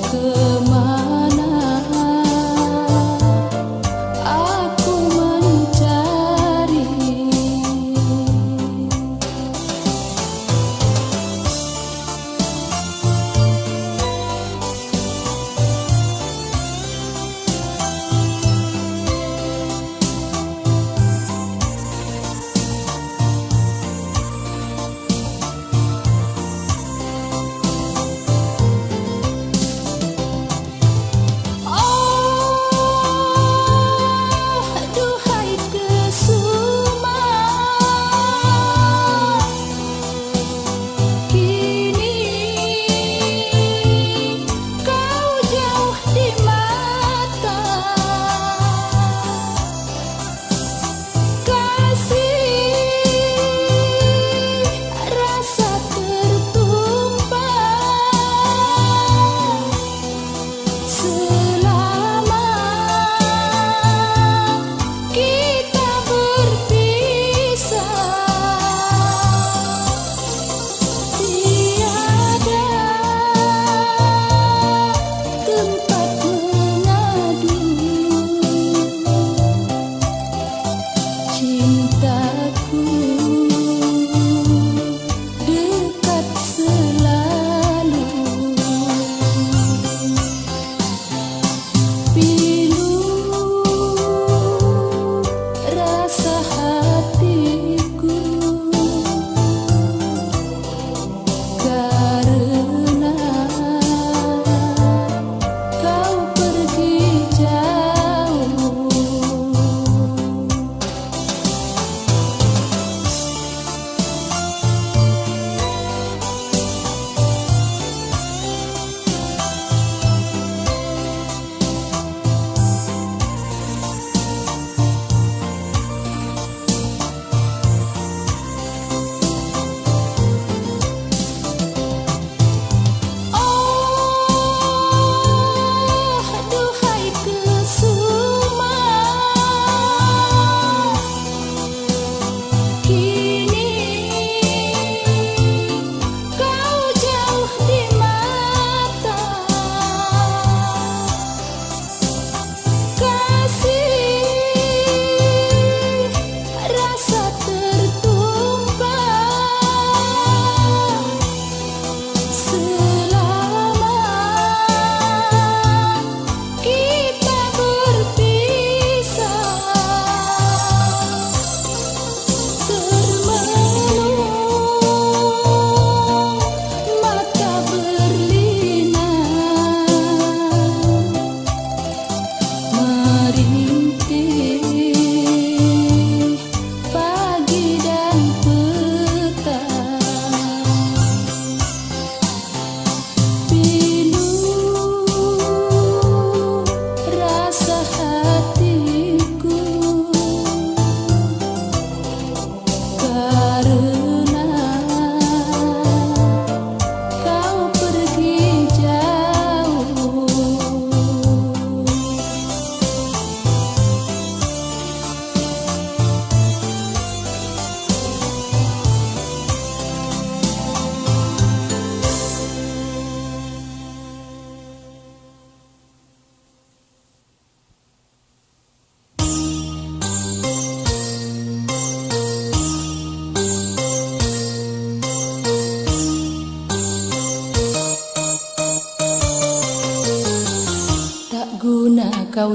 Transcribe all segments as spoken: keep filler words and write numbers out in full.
kau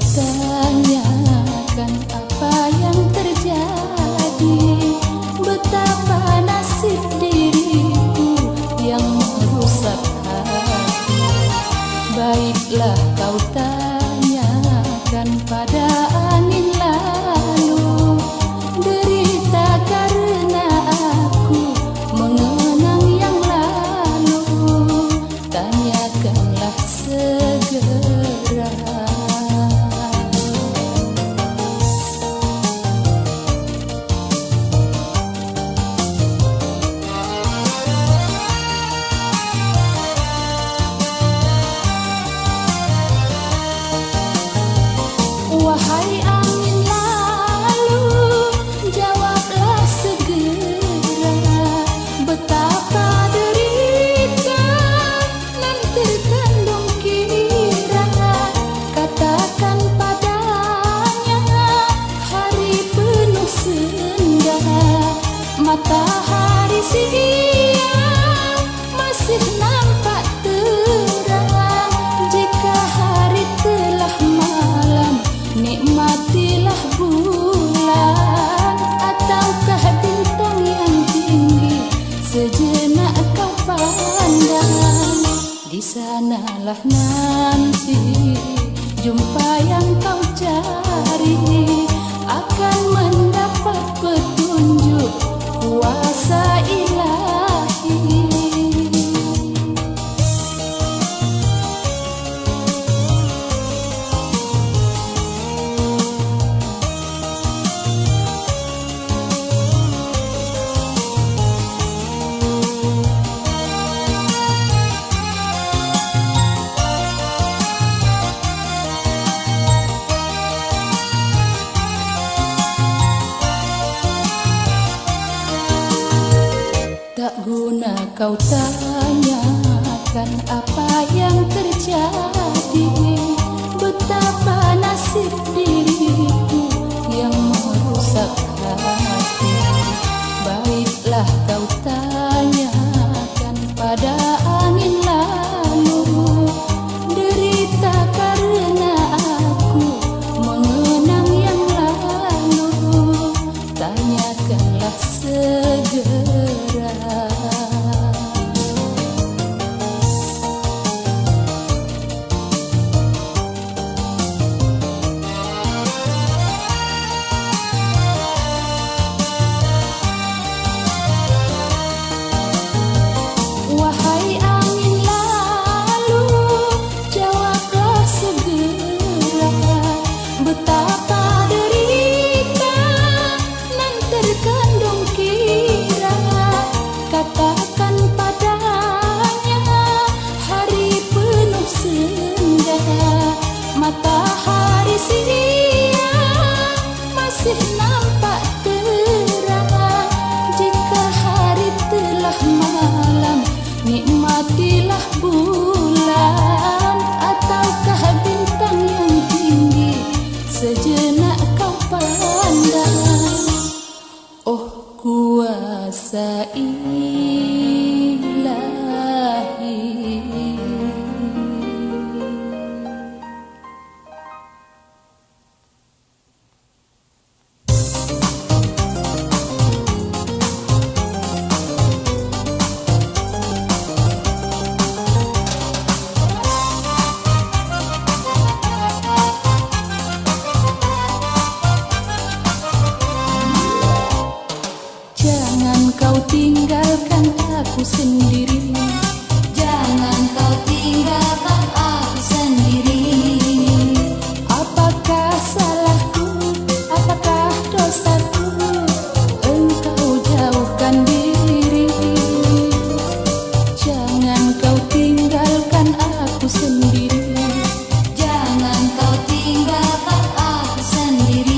tanyakan apa yang terjadi, betapa nasib diriku yang merusak hati. Baiklah kau tanyakan pada angin lalu, derita karena aku mengenang yang lalu. Tanyakanlah segera. Janganlah nanti jumpa yang kau cari akan mendapat petunjuk kuasa ilahi. Tak guna kau tanyakan apa yang terjadi, betapa nasib diriku yang merusak hati. Baiklah kau tanyakan pada angin lalu, derita karena aku mengenang yang lalu. Tanyakanlah segera. Wahai angin lalu, jawablah segera, betapa derita nan terkandung kira. Katakan padanya hari penuh senja, matahari siang masih nampak terang. Jika hari telah malam, nikmatilah bulan, ataukah bintang yang tinggi sejenak kau pandang. Oh kuasa ilahi. Jangan kau tinggalkan aku sendiri. Jangan kau tinggalkan aku sendiri. Apakah salahku, apakah dosaku, engkau jauhkan diri. Jangan kau tinggalkan aku sendiri. Jangan kau tinggalkan aku sendiri.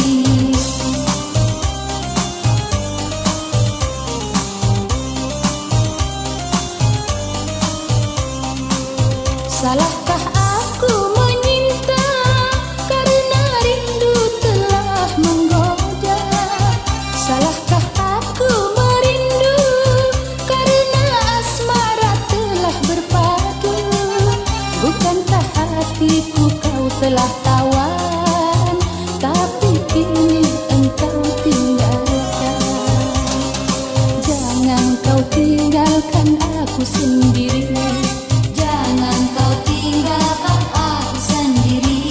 Salahkah aku menyinta karena rindu telah menggoda? Salahkah aku merindu karena asmara telah berpadu? Bukankah hatiku kau telah tawan, tapi kini engkau tinggalkan. Jangan kau tinggalkan aku sendiri. Jangan kau tinggalkan aku sendiri.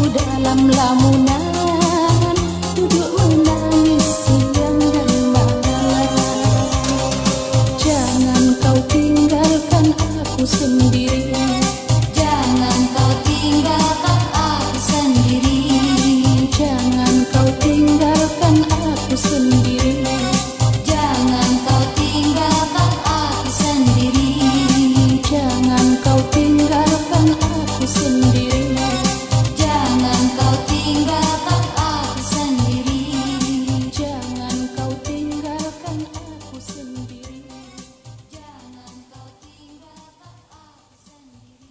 dalam lamunan, duduk menangis siang dan malam. Jangan kau tinggalkan aku sendiri, jangan kau tinggalkan aku sendiri, jangan kau tinggalkan aku sendiri, jangan kau tinggalkan aku sendiri, jangan kau tinggalkan aku sendiri, jangan kau tinggalkan aku sendiri, jangan kau tinggalkan aku sendiri, jangan kau tinggalkan aku sendiri.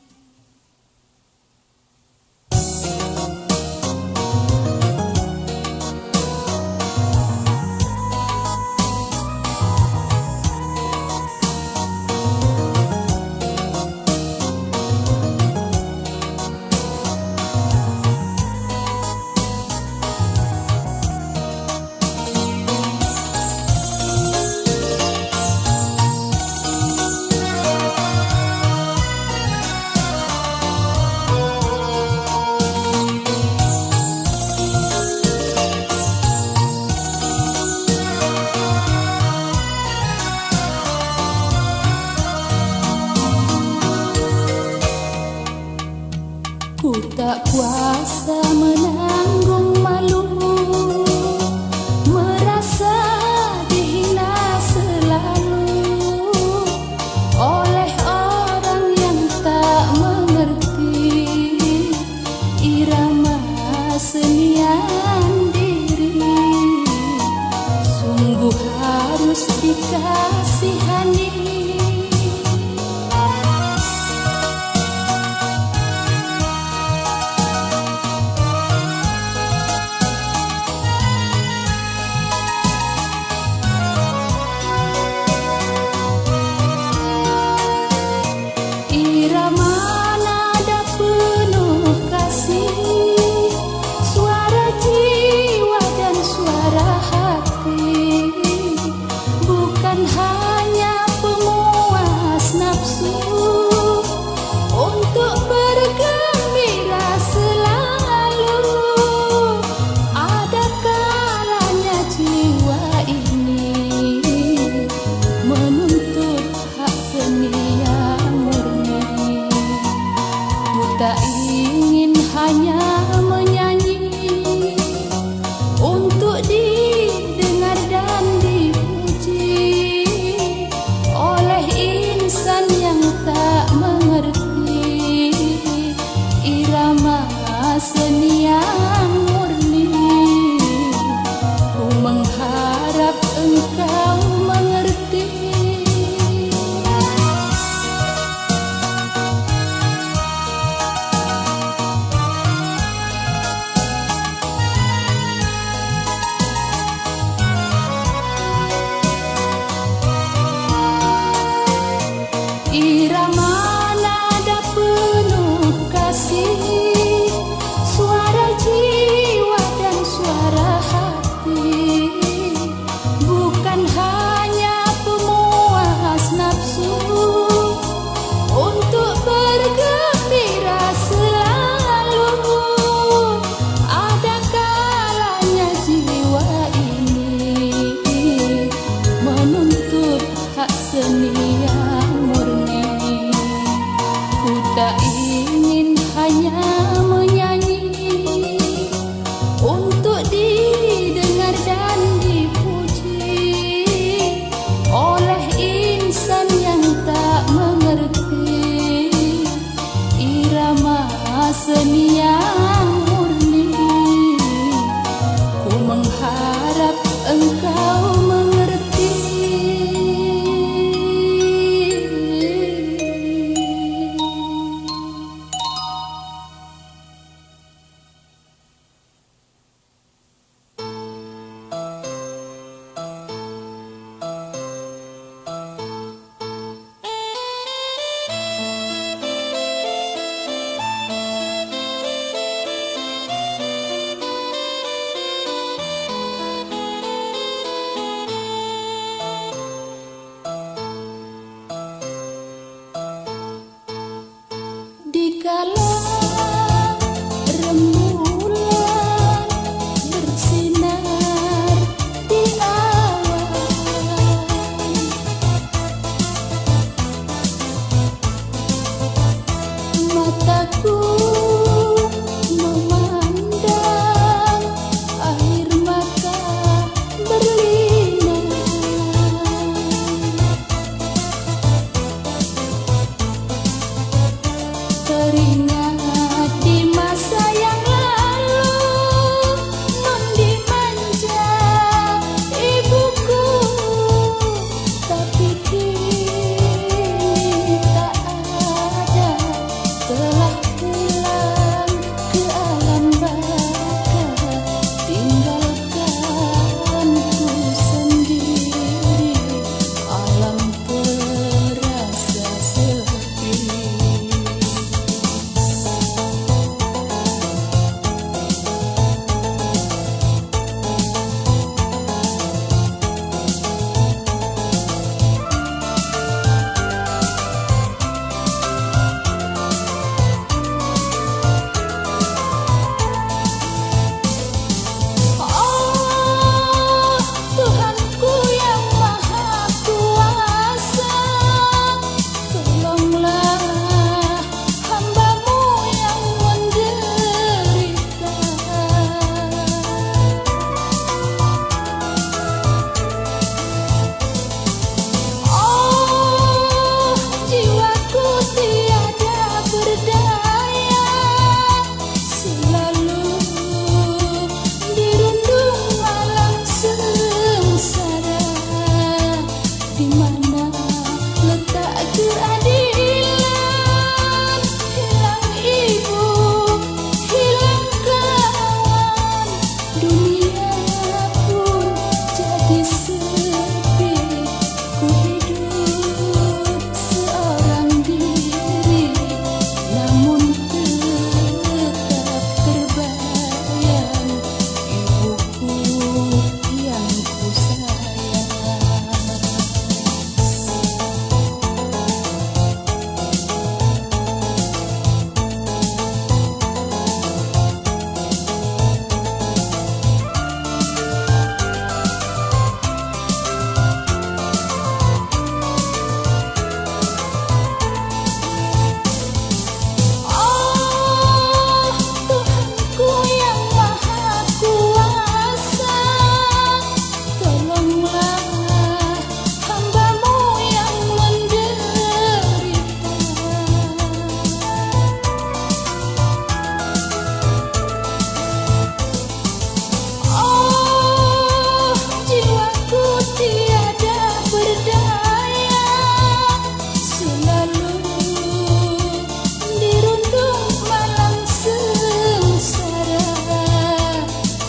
Ku tak kuasa menanggung malu, merasa dihina selalu oleh orang yang tak mengerti irama senian diri. Sungguh harus dikasihani. Irama nada penuh kasih, suara jiwa dan suara hati, bukan hanya pemuas nafsu untuk bergembira selalu. Ada kalanya jiwa ini menuntut hak seni yang murni. Ku tak ingin hanya menyanyi untuk didengar dan dipuji oleh insan yang tak mengerti irama seni yang murni. Ku mengharap engkau mengerti. Irama nada penuh kasih, suara jiwa dan suara hati, bukan hanya pemuas nafsu untuk bergembira selalu. Ada kalanya jiwa ini menuntut hak seni yang murni. Ku tak ingin hanya menyanyi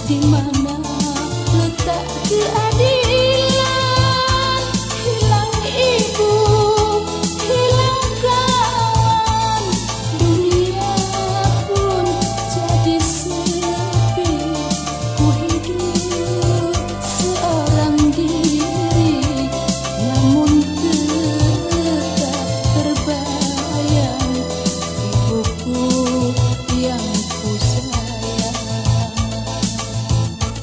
di mana letak keadilan? Hilang ibu, hilang kawan, dunia pun jadi sepi. Ku hidup seorang diri, namun tetap terbayang ibuku yang ku sayang.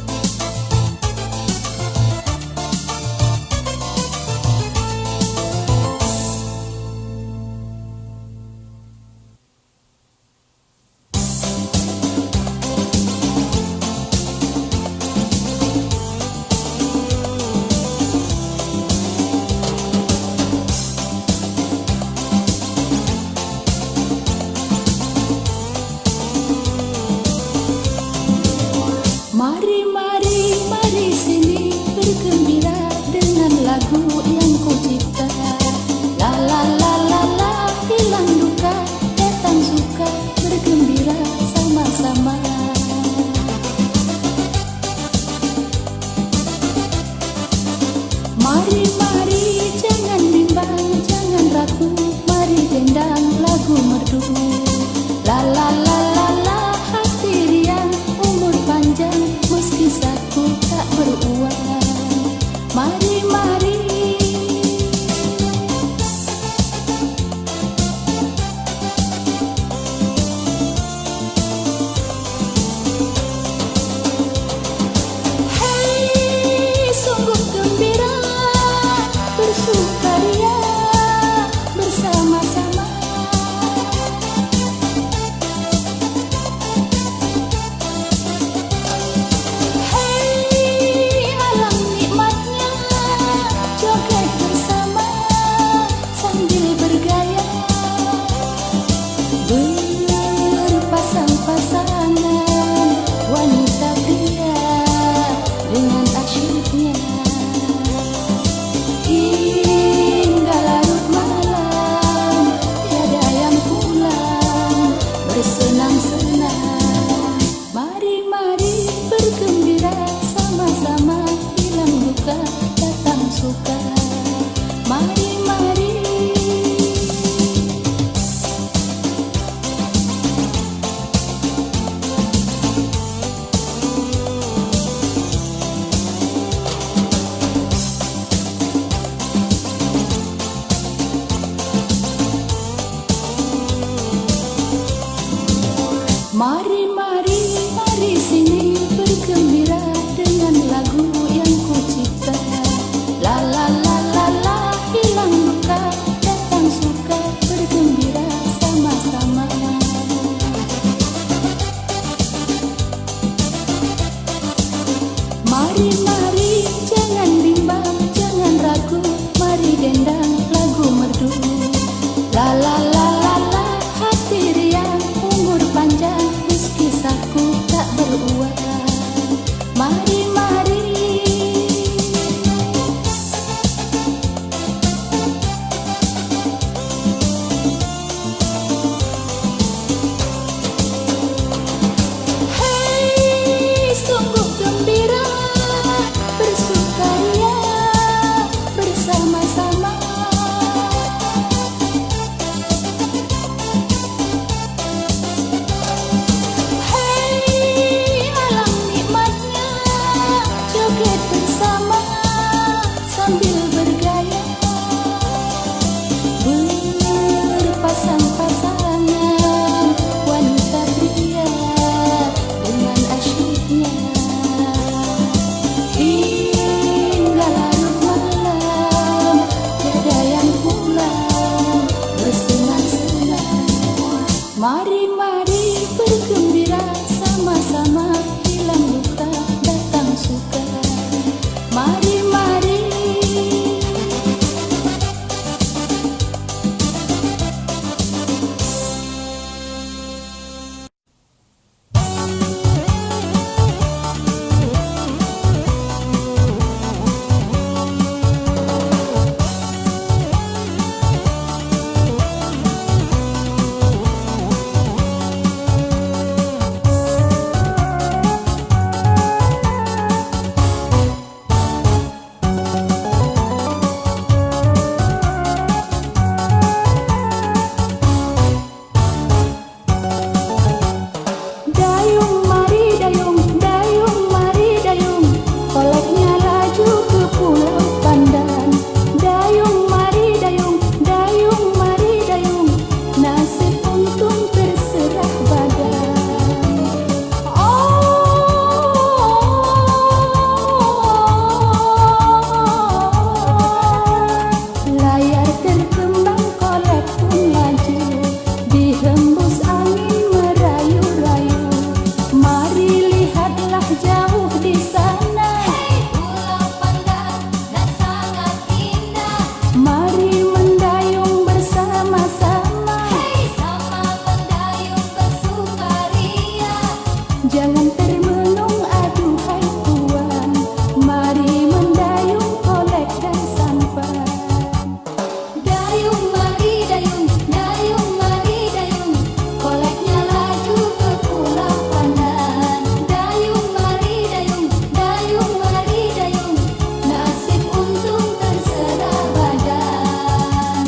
Marilah jauh di sana. Hei, pulau Pandan dan sangat indah. Mari mendayung bersama-sama. Hei, sama mendayung bersukaria. Jangan termenung aduhai tuan, mari mendayung kolekkan sampah. Dayung mari dayung, dayung mari dayung, koleknya laju ke Pulau Pandan. Dayung mari dayung, dayung mari dayung, nasib untung terserah badan.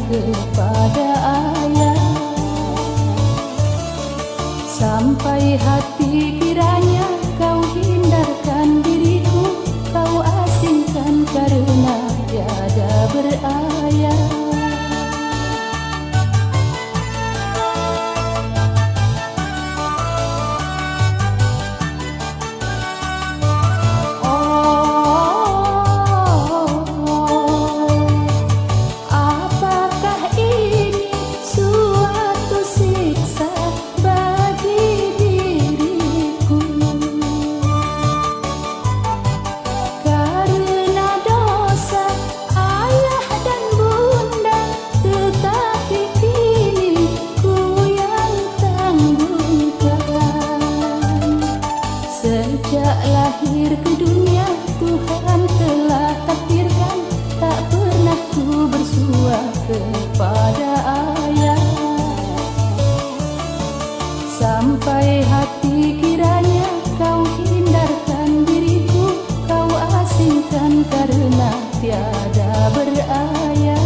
kepada ayah. Sampai hati kiranya kau hindarkan diriku, kau asingkan karena tiada berayah. Sejak lahir ke dunia Tuhan telah takdirkan, tak pernah ku bersua kepada ayah. Sampai hati kiranya kau hindarkan diriku, kau asingkan karena tiada berayah.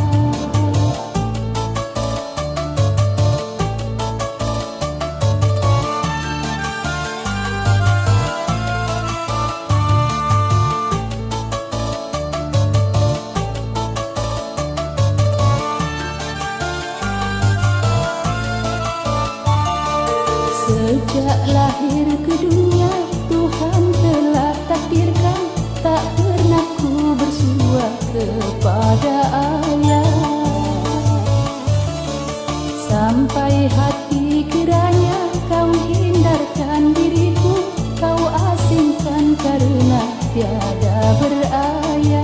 Sejak lahir ke dunia Tuhan telah takdirkan, tak pernah ku bersua kepada ayah. Sampai hati kiranya kau hindarkan diriku, kau asingkan karena tiada berayah.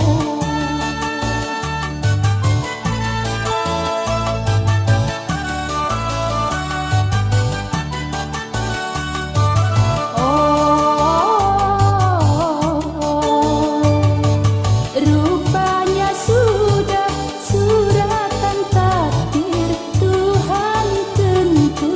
Tentu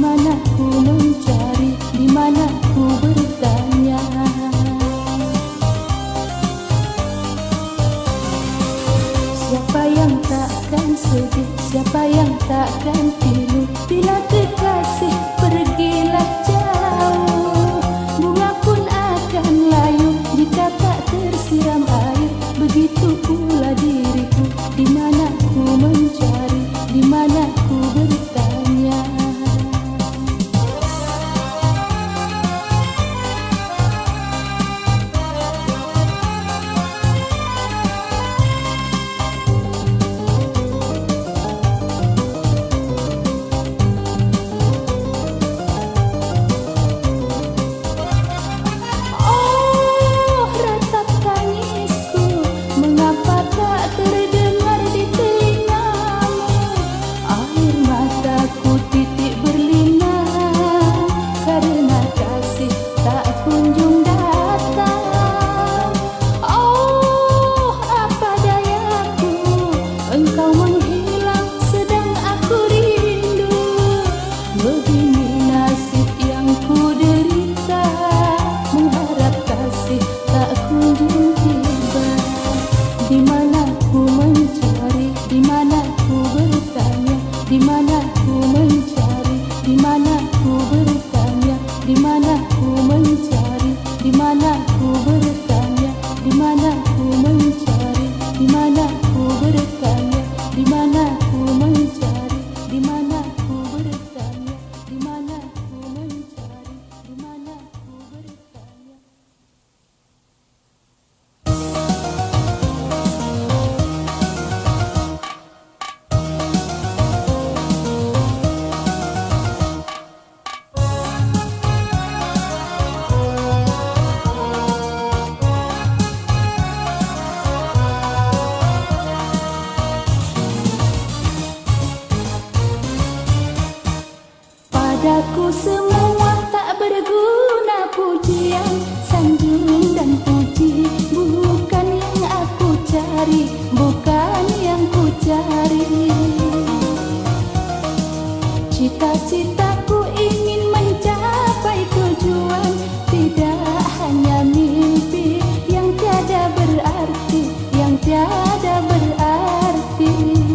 mana ku mencari, di mana ku bertanya. Siapa yang takkan sedih, siapa yang takkan pilu bila kekasih pergilah jauh. Bunga pun akan layu jika tak tersiram air. Begitu pula diriku, di mana ku mencari, di mana ku bertanya. Padaku semua tak berguna pujian, sanjung dan puji. Bukan yang aku cari, bukan yang ku cari. Cita-citaku ingin mencapai tujuan, tidak hanya mimpi yang tiada berarti, yang tiada berarti.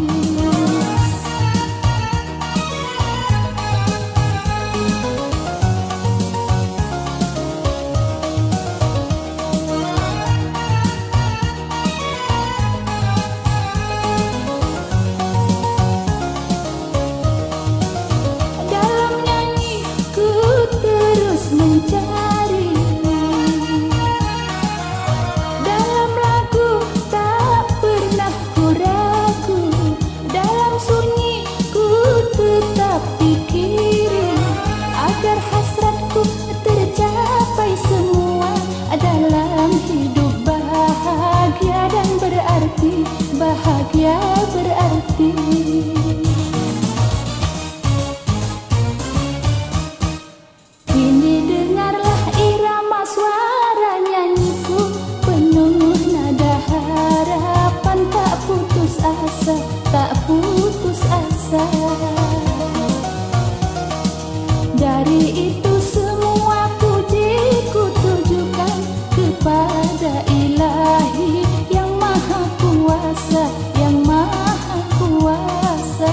Mencari dalam lagu, tak pernah ku ragu. Dalam sunyi ku tetap pikiri, agar hasratku tercapai semua. Dalam hidup bahagia dan berarti, bahagia berarti. Tak putus asa. Dari itu semua pujiku tujukan kepada Ilahi yang maha kuasa, yang maha kuasa.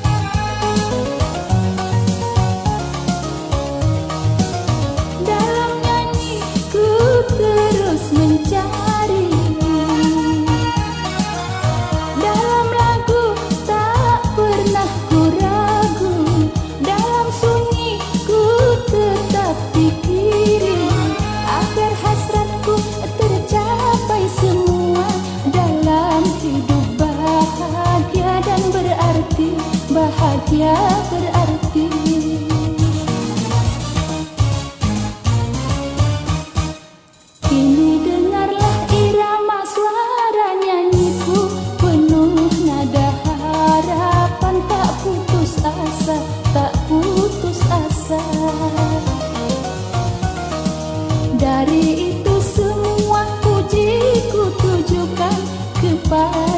Dalam lupa.